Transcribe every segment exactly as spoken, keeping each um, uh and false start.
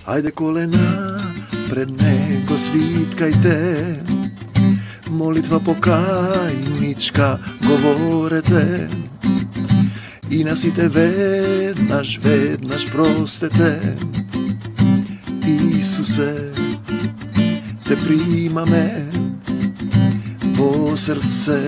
Ajde kolena pred neko svitkajte, molitva pokajnička govorete, i nasite vednaš, vednaš prostete. Isuse, te primame po srce,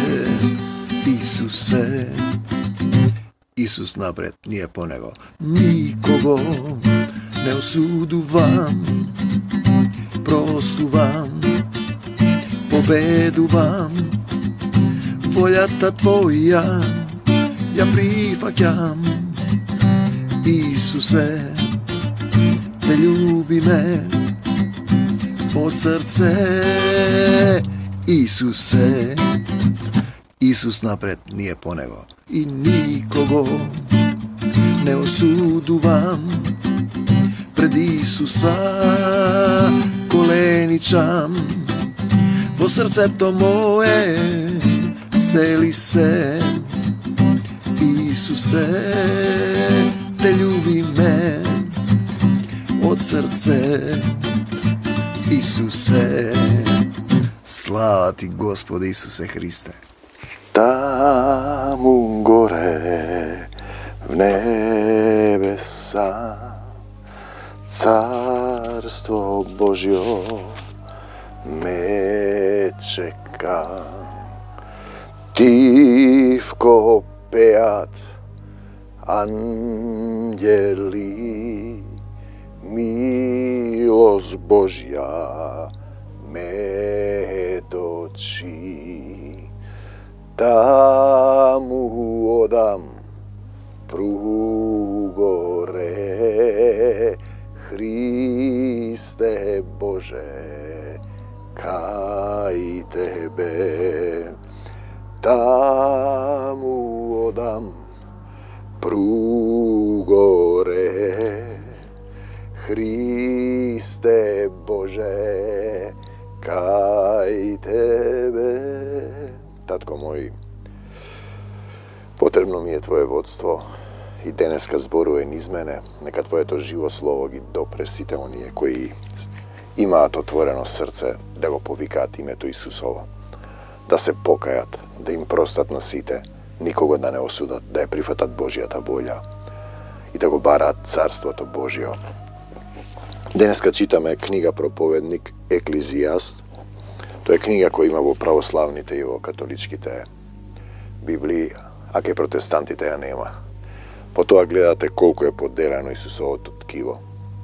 Isuse. Isus napred nije ponego nikogo, ne osuduvam, prostuvam, pobeduvam, voljata tvoja ja prihvaćam. Isuse, te ljubi me od srce, Isuse. Isus napred nije ponego i nikogo ne osuduvam, pred Isusa koleničam, vo srce to moje vseli se. Isuse, te ljubi me od srce, Isuse. Slava ti, Gospode Isuse Hriste. Tamo gore v nebesa Carstvo Božjo me čeka. Tivko pejat anđeli, milost Božja me doči. Tamu odam prugore, Hriste Bože, kaj tebe. Tamu odam prugore, Hriste Bože, kaj tebe. Tatko moj, potrebno mi je Tvoje vodstvo i deneska zborujem iz mene. Neka Tvoje to živo slovo gi dopre site onije koji imaat otvoreno srce da go povikat imeto Isusovo, da se pokajat, da im prostat na site, nikogo da ne osudat, da je prihvatat Božjata volja i da go barat carstvo to Božjo. Deneska čitame knjiga Propovednik Eklizijast. To je knjiga koja ima vo pravoslavните i vo katoličkite Bibliji, a kaj protestantite ja nema. Po toga gledate koliko je poderano Isusovo to tkivo.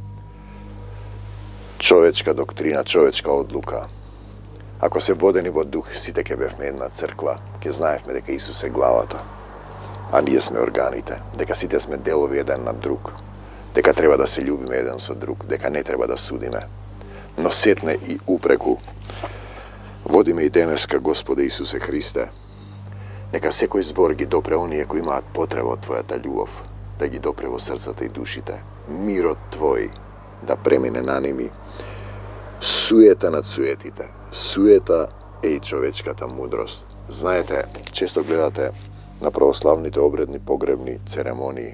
Čovečka doktrina, čovečka odluka. Ako se vodeni vo duh, site ke bevme jedna crkva, ke znajevme deka Isus je glavata, a nije sme organite, deka site sme delovi jedan na drug, deka treba da se ljubime jedan so drug, deka ne treba da sudime, no setne i upreku vodime i deneska, Gospode Isuse Hriste. Neka sekoj zbor gi dopre onije koji imaat potreba od Tvojata ljubov, da gi dopre vo srcate i dušite. Miro Tvoj da premine na nimi. Sujeta nadsujetite. Sujeta i čovečkata mudrost. Znajete, često gledate na pravoslavnite obredni pogrebni ceremoniji.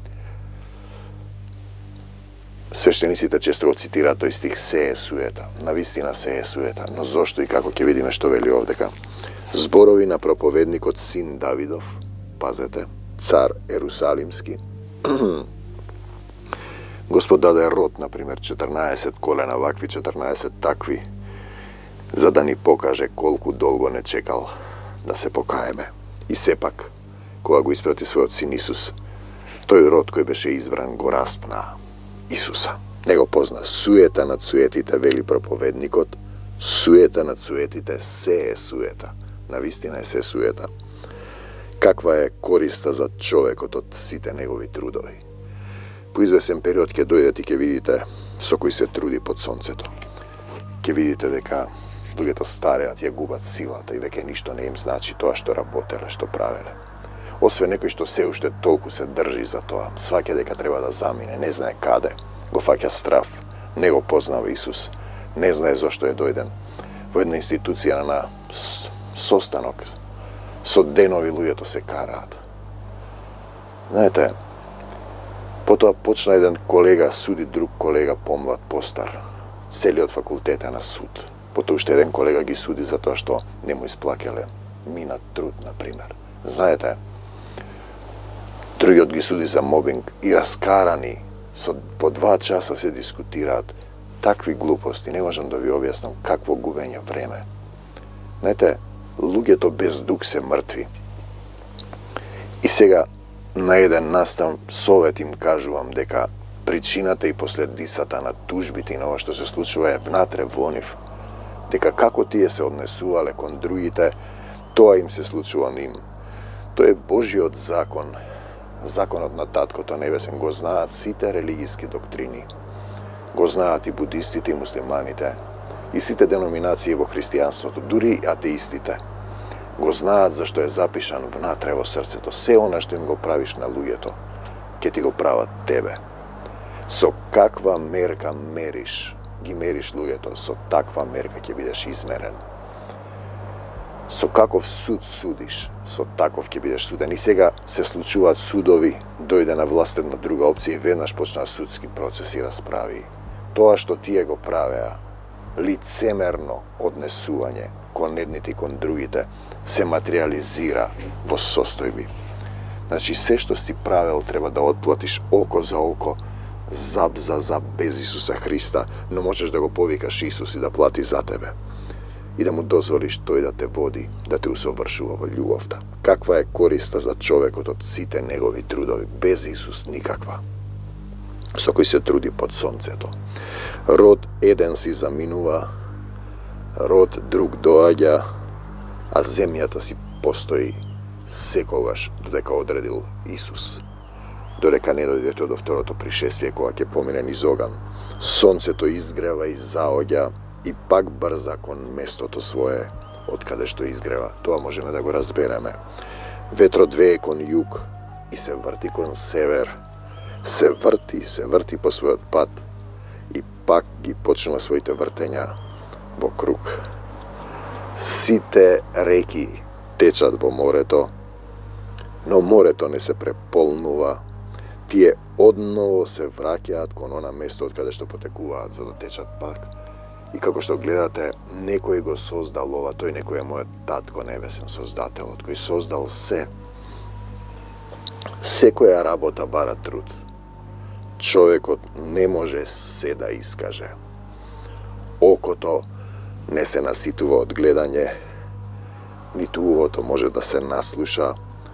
Sveštenicite često ocitira to iz tih seje sujeta. Navistina seje sujeta. No zašto i kako ke vidime što veli ovdeka. Zborovi na propovednik od sin Davidov, pazete, car Jerusalimski. Gospod dade rod, na primjer, četrnaest kolena, vakvi četrnaest takvi, za da ni pokaže koliko dolgo ne čekal da se pokajeme. I sepak, koga go isprati svoj sin Isus, to je rod koji beše izbran go raspna Isusa. Nego pozna, sujeta nadsujetite, veli propovednikot, sujeta nadsujetite, seje sujeta. Navistina je se sujeta. Kakva je korista za čovekot od site njegovi trudovi. Po izvesen period ke dojdete i ke vidite so koji se trudi pod sonceto. Ke vidite deka ljudje stare, a tje gubat silata i veke ništo ne im znači to, što rabotele, što pravele. Osve nekoj što se ušte toliko se drži za to, svake deka treba da zamine, ne znaje kade, go fakja straf, nego poznao Isus, ne znaje zašto je dojden. Vo jedna institucija na sostanok, so denovi ljudje to se karat. Znajte, Потоа почна еден колега суди друг колега помлад, постар. Целиот факултет е на суд. Потоа уште еден колега ги суди за тоа што не му исплакеле минат труд, например. Знаете, другиот ги суди за мобинг и раскарани со по два часа се дискутираат такви глупости. Не можам да ви објаснам какво губење време. Знаете, луѓето без дух се мртви. И сега на еден настан совет им кажувам дека причината и последицата на тужбите и на ова што се случува е внатре во нив. Дека како тие се однесувале кон другите, тоа им се случува ним. Тоа е Божиот закон. Законот на Таткото Небесен го знаат сите религиски доктрини. Го знаат и будистите и муслиманите, и сите деноминации во христијанството, дури и атеистите. Го знаат зашто е запишан внатре во срцето. Се она што им го правиш на луѓето, ќе ти го прават тебе. Со каква мерка мериш, ги мериш луѓето, со таква мерка ќе бидеш измерен. Со каков суд судиш, со таков ќе бидеш суден. И сега се случуваат судови, дојде на власт една друга опција и веднаш почнаа судски процеси расправи. Тоа што тие го правеа, лицемерно однесување кон едните и кон другите, се материализира во состојби. Значи, се што си правел треба да отплатиш око за око, заб за заб, без Исуса Христа, но можеш да го повикаш Исус и да плати за тебе. И да му дозволиш тој да те води, да те усовршува во љубовта. Каква е користа за човекот од сите негови трудови? Без Исус никаква. Со кој се труди под сонцето. Род еден си заминува, род друг доаѓа, а земјата си постои секогаш додека одредил Исус. Додека не дојдете до второто пришествие, кога ќе помине низ оган. Сонцето изгрева и заоѓа и пак брза кон местото свое, од каде што изгрева. Тоа можеме да го разбереме. Ветрот вее кон југ и се врти кон север. Се врти, се врти по својот пат и пак ги почнува своите вртења во круг. Сите реки течат во морето, но морето не се преполнува. Тие одново се враќаат кон она место од каде што потекуваат за да течат пак. И како што гледате, некој го создал ова, тој некој е мојот Татко Небесен, Создателот, кој создал се. Секоја работа бара труд. Човекот не може се да искаже. Окото не се наситува од гледање, ниту ухото може да се наслуша.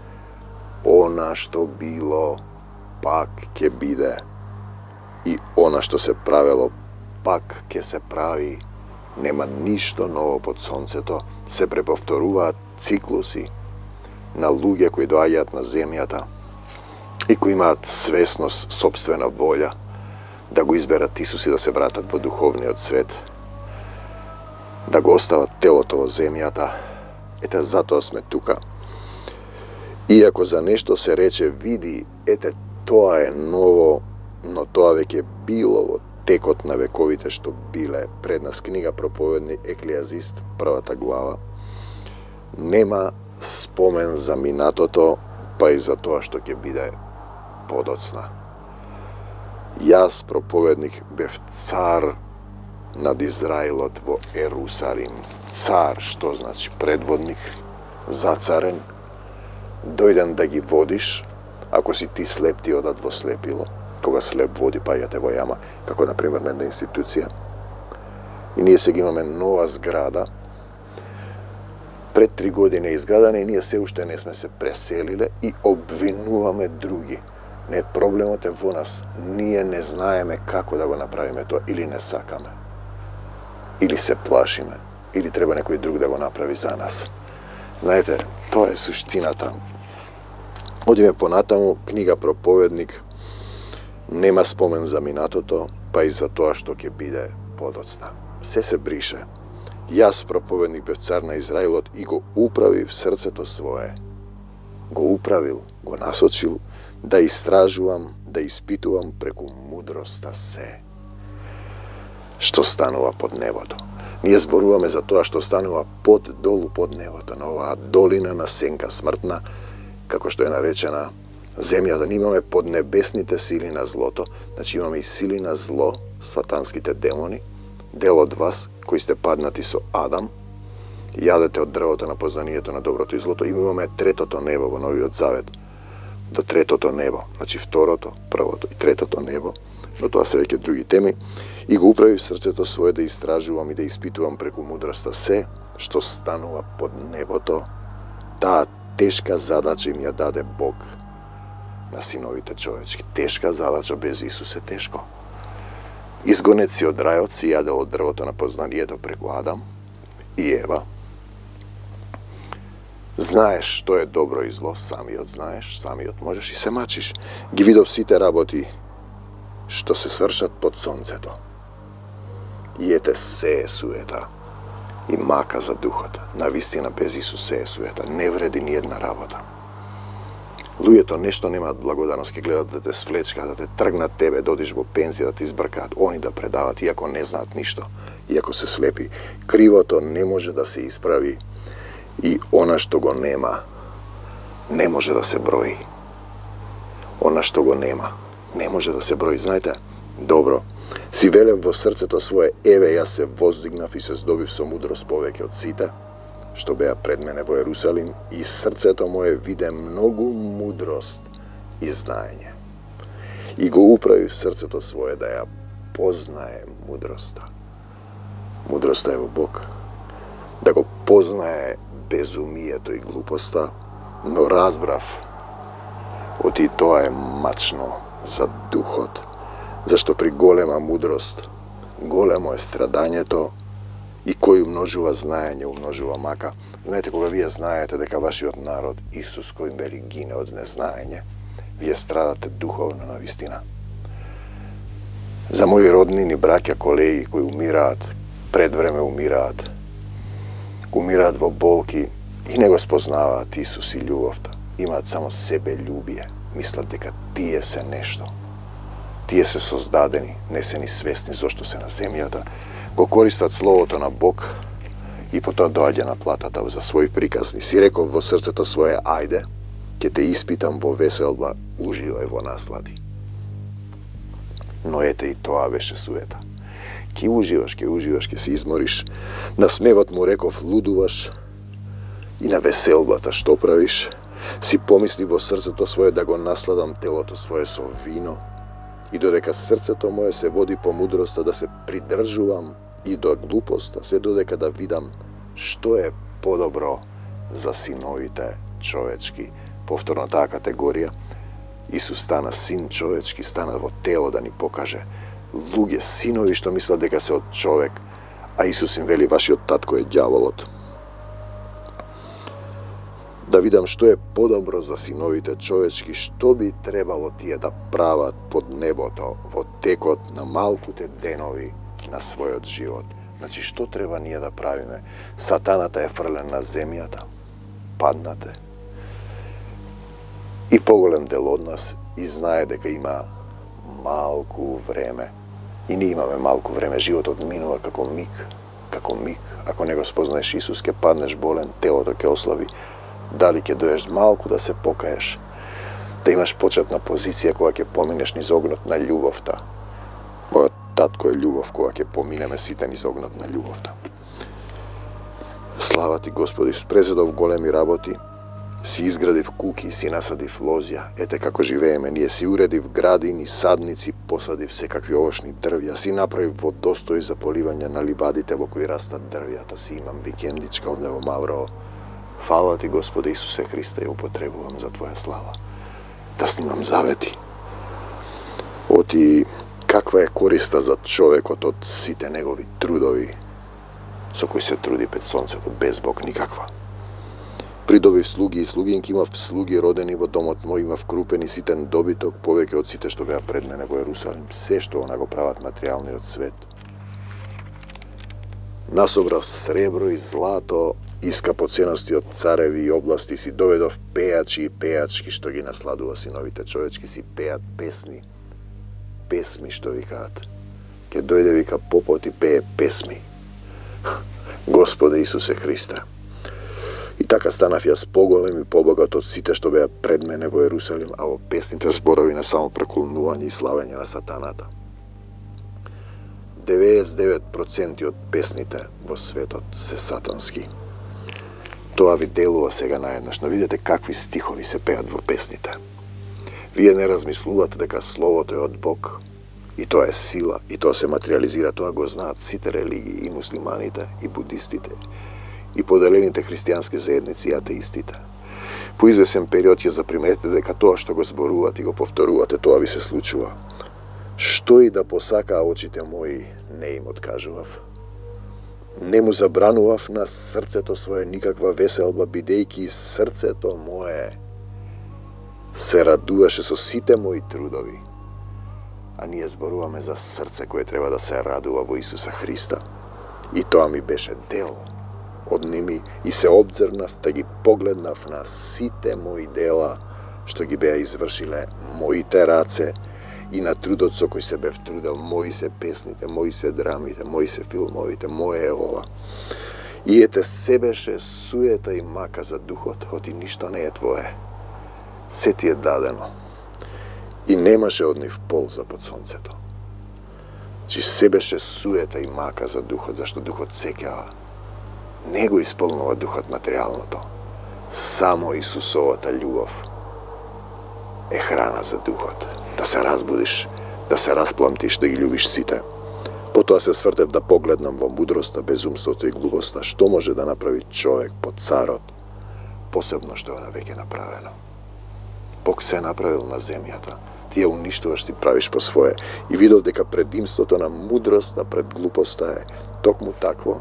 Она што било, пак ќе биде. И она што се правело, пак ќе се прави. Нема ништо ново под сонцето. Се преповторуваат циклуси на луѓе кои доаѓаат на земјата и кои имаат свесност, собствена волја да го изберат Исус и да се вратат во духовниот свет, да го остават телото во земјата. Ете, затоа сме тука. Иако за нешто се рече, види, ете, тоа е ново, но тоа веќе било во текот на вековите што биле. Пред нас книга Проповедни Еклиазист, првата глава. Нема спомен за минатото, па и за тоа што ќе биде подоцна. Јас, проповедник, бев цар над Израилот во Ерусалим. Цар, што значи предводник, зацарен, дојден да ги водиш. Ако си ти слеп, ти одат во слепило. Кога слеп води, паѓате во јама, како например на една институција. И ние сега имаме нова зграда. Пред три години е изградена и ние се уште не сме се преселиле и обвинуваме други. Не, проблемот е во нас. Ние не знаеме како да го направиме тоа, или не сакаме, или се плашиме, или треба некој друг да го направи за нас. Знаете, тоа е суштината. Одиме понатаму, книга Проповедник, нема спомен за минатото, па и за тоа што ќе биде подоцна. Се се брише. Јас, проповедник, бев цар на Израилот и го управив срцето свое. Го управил, го насочил, да истражувам, да испитувам преку мудроста се. Што станува под небото? Ние зборуваме за тоа што станува под долу под небото, на оваа долина на сенка смртна, како што е наречена земјата, ние имаме поднебесните сили на злото, значи имаме и сили на зло, сатанските демони, дел од вас, кои сте паднати со Адам, јадете од дрвото на познанието на доброто и злото, и имаме третото небо во Новиот Завет, до третото небо, значи второто, првото и третото небо, но тоа се веќе други теми, и го управи в срцето свое да истражувам и да испитувам преку мудроста се, што станува под небото, таа тешка задача им ја даде Бог на синовите човечки. Тешка задача без Исус е тешко. Изгонет си од рајот, си јадел од дрвото на познанието преку Адам и Ева. Знаеш што е добро и зло, самиот знаеш, самиот можеш и се мачиш. Ги видов сите работи што се свршат под сонцето. И ете се е суета и мака за духот. Навистина без Исус се е суета, не вреди ни една работа. Луѓето нешто немаат благодарност, ќе гледат да те свлечкаат, да те тргнат тебе, да одиш во пензија, да те избркаат, они да предават, иако не знаат ништо, иако се слепи. Кривото не може да се исправи и она што го нема, не може да се брои. Она што го нема, не може да се брои. Знаете, добро, си велев во срцето свое, еве јас се воздигнав и се здобив со мудрост повеќе од сите, што беа пред мене во Ерусалим, и срцето мое виде многу мудрост и знаење. И го управи в срцето свое да ја познае мудроста. Мудроста е во Бог. Да го познае безумието и глупоста, но разбрав, оти тоа е мачно за духот, зашто при голема мудрост, големо е страдањето, и кој умножува знаење, умножува мака. Знаете, кога вие знаете дека вашиот народ, Исус кој им вели гине од незнаење, вие страдате духовно на вистина. За мои роднини, браќа, колеги кои умираат, пред време умираат, умираат во болки и не го спознаваат Исус и љубовта. Имаат само себе љубие, мислат дека тие се нешто. Тие се создадени, не се ни свесни зошто се на земјата, го користат словото на Бог и потоа доаѓа на платата за свој приказни. Си реков во срцето свое, ајде, ќе те испитам во веселба, уживај во наслади. Но ете и тоа беше суета. Ке уживаш, ке уживаш, ке се измориш. На смевот му реков, лудуваш, и на веселбата што правиш? Си помисли во срцето свое да го насладам телото свое со вино, и додека срцето мое се води по мудроста да се придржувам и до глупоста, се додека да видам што е подобро за синовите човечки. Повторно таа категорија, Исус стана син човечки, стана во тело да ни покаже луѓе, синови што мислат дека се од човек, а Исус им вели, вашиот татко е ѓаволот. Да видам што е подобро за синовите човечки, што би требало тие да прават под небото во текот на малкуте денови на својот живот. Значи, што треба ние да правиме? Сатаната е фрлен на земјата, паднате. И поголем дел од нас и знае дека има малку време. И ние имаме малку време. Животот минува како миг, како миг. Ако не го спознаеш Исус, ќе паднеш болен, телото ќе ослаби. Дали ќе доеш малку да се покаеш, да имаш почетна позиција кога ќе поминеш низ огнот на љубовта. Мојот татко е љубов, кога ќе поминеме сите низ огнот на ljubовта. Слава ти, Господи, презедов големи работи, си изградив куки, си насадив лозја, ете како живееме, ние си уредив градини, садници, посадив секакви овошни дрвја, си направив водостои за поливање на ливадите во кои растат дрвјата, си имам викендичка овде во Маврово. Фала ти, Господи Исусе Христе, ја употребувам за Твоја слава. Да снимам завети. Оти, каква е користа за човекот од сите негови трудови, со кои се труди пред сонцето, без Бог никаква. Придобив слуги и слугинки, имав слуги родени во домот мој, имав крупен и ситен добиток, повеќе од сите што беа пред мене во Ерусалим, се што она го прават материјалниот свет. Насобрав сребро и злато, и скапоценности од цареви и области, си доведов пејачи и пејачки што ги насладува синовите човечки, си пеат песни, песми што викаат. Ке дојде, вика, попот и пее песми. Господе Исусе Христе. И така станав јас поголем и побогат од сите што беа пред мене во Ерусалим, а во песните зборови не само преклонување и славење на сатаната. деветдесет и девет проценти од песните во светот се сатански. Тоа ви делува сега наеднаш, но видете какви стихови се пеат во песните. Вие не размислувате дека Словото е од Бог, и тоа е сила, и тоа се материализира, тоа го знаат сите религии, и муслиманите, и будистите, и поделените христијански заедници и атеистите. По извесен период ќе заприметите дека тоа што го зборувате и го повторувате, тоа ви се случува. Што и да посакаа очите мои, не им откажував. Не му забранував на срцето свое никаква веселба, бидејќи срцето мое се радуваше со сите мои трудови. А ние зборуваме за срце кое треба да се радува во Исуса Христа. И тоа ми беше дел од ними и се обзрнав да ги погледнав на сите мои дела што ги беа извршиле моите раце и на трудот со кој се бев трудел, мои се песните, мои се драмите, мои се филмовите, моje е ова. И ете се беше суета и мака за духот, оти ништо не е твое. Се ти е дадено. И немаше од нив полза под сонцето. Чи се беше суета и мака за духот, зашто духот сеќава. Не го исполнува духот материјалното. Само Исусовата љубов е храна за духот. Да се разбудиш, да се распламтиш, да ги љубиш сите. Потоа се свртев да погледнам во мудроста, безумството и глупоста, што може да направи човек под царот, посебно што е навеќе направено. Бог се направил на земјата, ти ја уништуваш, ти правиш по свое. И видов дека предимството на мудроста пред глупоста е токму такво,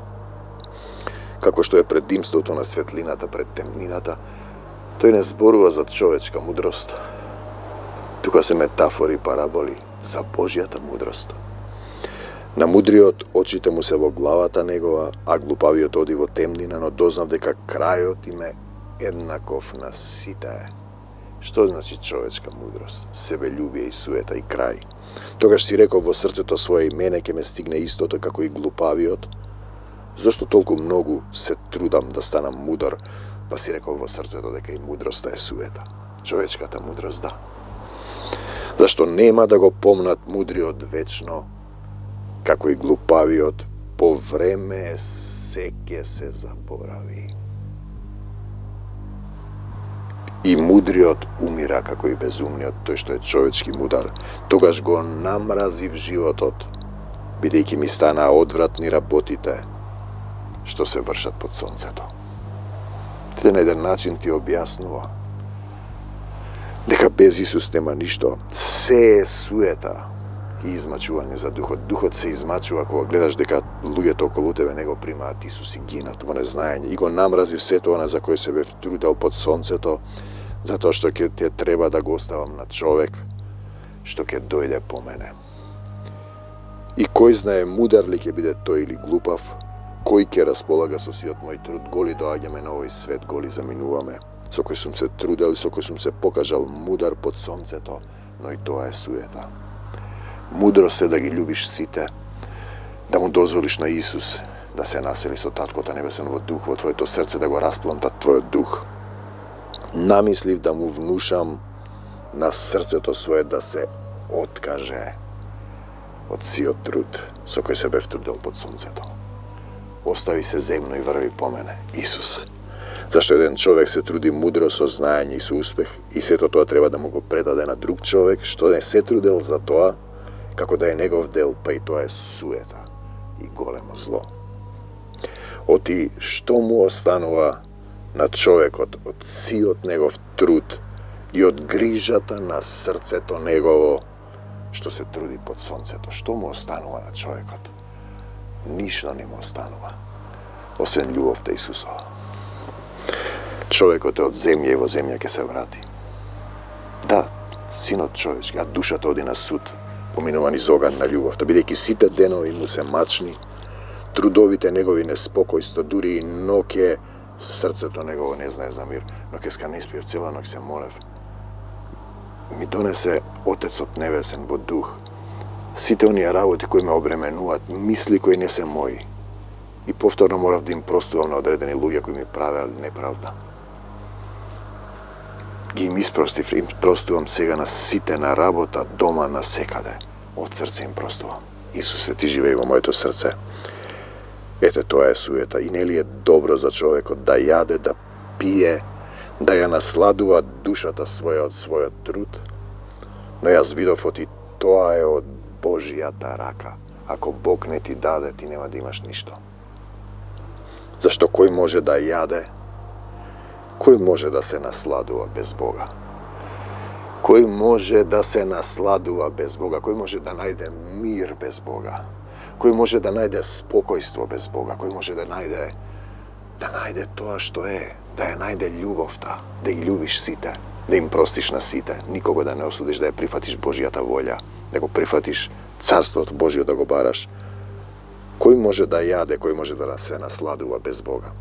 како што е предимството на светлината пред темнината. Тој не зборува за човечка мудрост, тука се метафори, параболи за Божјата мудрост. На мудриот очите му се во главата негова, а глупавиот оди во темнина, но дознав дека крајот им е еднаков на сите. Што значи човечка мудрост? Себељубие и суета и крај. Тогаш си реков во срцето свое, и мене ќе ме стигне истото како и глупавиот. Зошто толку многу се трудам да станам мудар, па си реков во срцето дека и мудроста е суета. Човечката мудрост, да. Зашто нема да го помнат мудриот вечно, како и глупавиот, по време се ќе се заборави. И мудриот умира како и безумниот, тој што е човечки мудар. Тогаш го намразив животот, бидејќи ми станаа одвратни работите што се вршат под сонцето. Те на еден начин ти објаснува дека без Исус нема ништо. Се е суета и измачување за духот. Духот се измачува кога гледаш дека луѓето околу тебе не го примаат Исус и гинат во незнаење. И го намразив сето она за кој се бев трудел под сонцето, затоа што ќе те треба да го оставам на човек што ќе дојде по мене. И кој знае мудар ли ќе биде тој или глупав, кој ќе располага со сиот мој труд, голи доаѓаме на овој свет, голи заминуваме. Со кој сум се трудел и со кој сум се покажал мудар под сонцето, но и тоа е суета. Мудрост е да ги љубиш сите, да му дозволиш на Исус да се насели со Таткото Небесен во дух, во твоето срце да го распланта твојот дух. Намислив да му внушам на срцето свое да се откаже од сиот труд со кој се бев трудел под сонцето. Остави се земно и врви по мене, Исус. Зашто еден човек се труди мудро со знаење и со успех, и сето тоа треба да му го предаде на друг човек што не се трудел за тоа, како да е негов дел, па и тоа е суета и големо зло. Оти што му останува на човекот од сиот негов труд и од грижата на срцето негово што се труди под сонцето? Што му останува на човекот? Ништо не му останува, освен љубовта Исусова. Човекот е од земја и во земја ќе се врати. Да, синот човечки, а душата оди на суд, поминува низ оган на љубовта, бидејќи сите денови му се мачни, трудовите негови неспокојство, дури и ноќе срцето негово не знае за мир. Ноќеска не спиев, цела ноќ се молев. Ми донесе Отецот Небесен во дух сите оние работи кои ме обременуваат, мисли кои не се мои. И повторно морав да им простувам на одредени луѓе кои ми правеле неправда. Ги им испростив, им простувам сега на сите, на работа, дома, на секаде. Од срце им простувам. Исусе, ти живеј во моето срце. Ете, тоа е суета. И нели е добро за човекот да јаде, да пие, да ја насладува душата своја од својот труд? Но јас видов оти тоа е од Божијата рака. Ако Бог не ти даде, ти нема да имаш ништо. Зашто кој може да јаде? Кој може да се насладува без Бога? Кој може да се насладува без Бога? Кој може да најде мир без Бога? Кој може да најде спокојство без Бога? Кој може да најде да најде тоа што е, да ја најде љубовта, да ги љубиш сите, да им простиш на сите, никого да не осудиш, да ја прифатиш Божијата волја, да го прифатиш Царството Божјо да го бараш? Кој може да јаде, кој може да се насладува без Бога?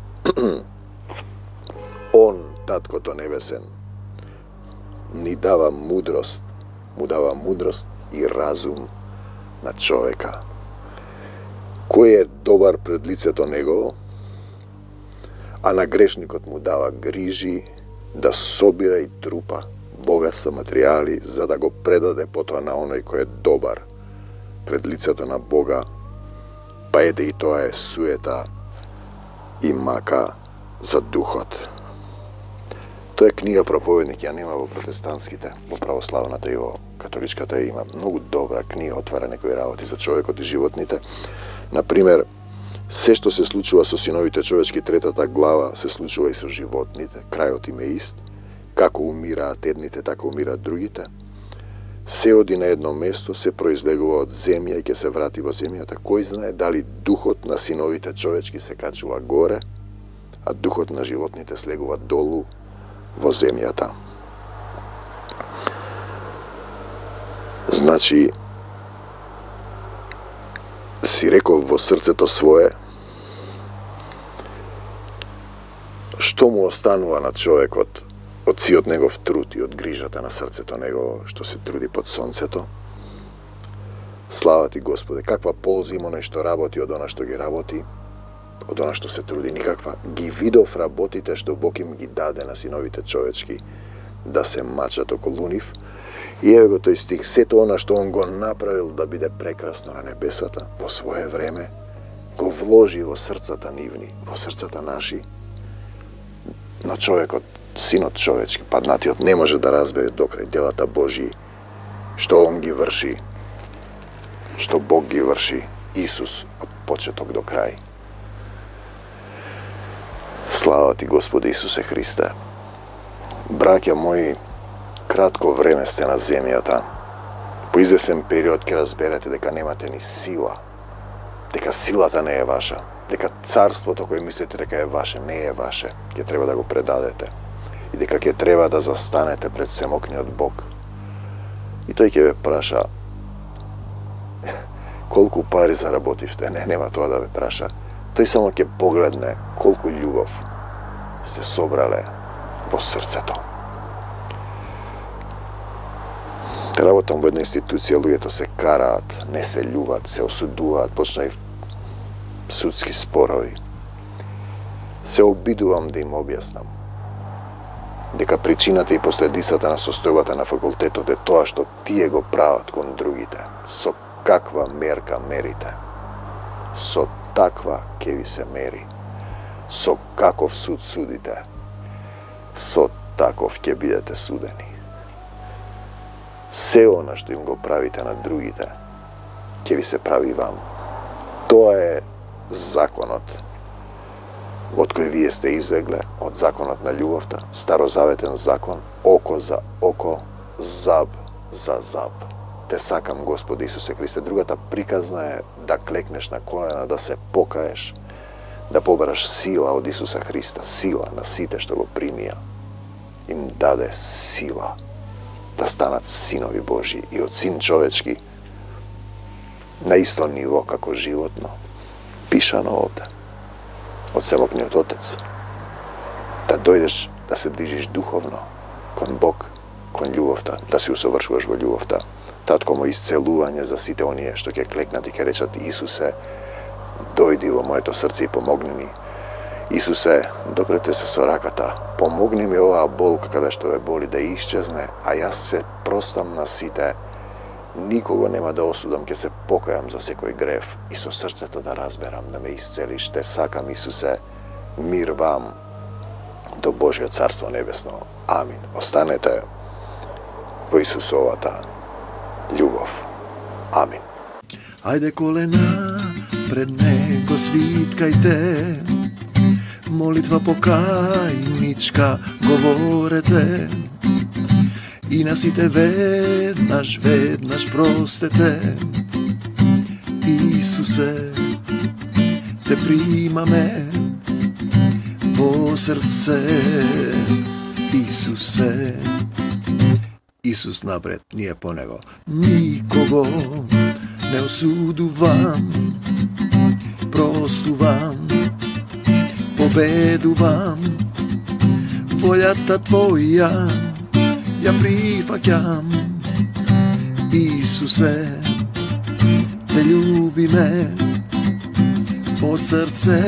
Он, Таткото Небесен, ни дава мудрост, му дава мудрост и разум на човека. Кој е добар пред лицето негово, а на грешникот му дава грижи да собира и трупа богатства, материјали, за да го предаде потоа на оној кој е добар пред лицето на Бога. Па ете и тоа е суета и мака за духот. Тоа е книга Проповедник, ја нема во протестантските, во православната и во католичката има многу добра книга, отвара некои работи за човекот и животните. Например, се што се случува со синовите човечки, третата глава, се случува и со животните, крајот им е ист, како умираат едните, така умираат другите. Се оди на едно место, се произлегува од земја и ќе се врати во земјата. Кој знае дали духот на синовите човечки се качува горе, а духот на животните слегува долу во земјата. Значи, си реков во срцето свое, што му останува на човекот од сиот негов труд и од грижата на срцето негово што се труди под сонцето? Слава ти, Господе, каква полза има оној што работи од она што ги работи, од она што се труди? Никаква. Ги видов работите што Бог им ги даде на синовите човечки да се мачат околу нив. И еве го тој стих, сето она што он го направил да биде прекрасно на небесата во свое време, го вложи во срцата нивни, во срцата наши. Но човекот, синот човечки, паднатиот, не може да разбере докрај делата Божии, што он ги врши, што Бог ги врши, Исус од почеток до крај. Слава ти, Господи Исусе Христе. Браќа мои, кратко време сте на земјата. По извесен период ќе разберете дека немате ни сила, дека силата не е ваша, дека царството кој мислите дека е ваше, не е ваше, ќе треба да го предадете и дека ќе треба да застанете пред всемокниот Бог. И тој ќе ве праша колку пари заработивте. Не, нема тоа да ве праша. Тој само ќе погледне колку љубов сте собрале во срцето. Работам во една институција, луѓето се караат, не се љубат, се осудуваат, почнаи судски спорови. Се обидувам да им објаснам дека причината и последицата на состојбата на факултетот е тоа што тие го прават кон другите. Со каква мерка мерите? Со таква ќе ви се мери. Со каков суд судите? Со таков ќе бидете судени. Се она што им го правите на другите, ќе ви се прави вам. Тоа е законот од кој вие сте излегле, од законот на љубовта, старозаветен закон, око за око, заб за заб. Те сакам, Господи Исусе Христе. Другата приказна е да клекнеш на колена, да се покаеш, да побараш сила од Исуса Христа, сила на сите што го примија. Им даде сила да станат синови Божии и од син човечки на исто ниво како животно, пишано овде од Семокниот Отец. Да дојдеш да се движиш духовно кон Бог, кон љубовта, да се усовршуваш во љубовта. Татко мој, исцелување за сите оние што ќе клекнат и ќе речат: Исусе, dojdi u moje srce i pomogni mi. Isuse, doprete se sorakata, pomogni mi ova bolka kada što me boli da iščezne, a ja se prostam na site. Nikogo nema da osudam, ke se pokajam za sekoj gref i so srce to da razberam, da me isceliš, te sakam, Isuse, mir vam do Božje carstvo nebesno. Amin. Ostanete vo Isusovata ljubav. Amin. Ajde kolena pred nego svitkajte, molitva pokajnička govorete, i nasite vednaš, vednaš prostete. Isuse, te prima me vo srce. Isuse, Isus napred nije ponego nikogo, ne osuduvam, prostuvam, pobeduvam, voljata tvoja ja prihvaćam. Isuse, te ljubi me od srce.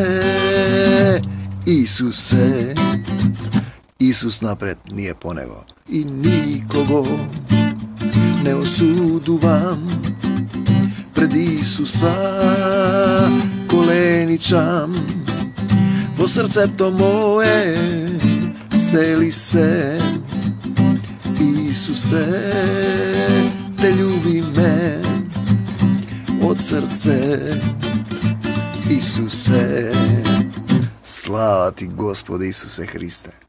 Isuse, Isus napred nije ponego i nikogo ne osuduvam, pred Isusa koleničam, vo srce to moje vseli se. Isuse, te ljubi me od srce. Isuse, Slava ti, Gospode Isuse Hriste.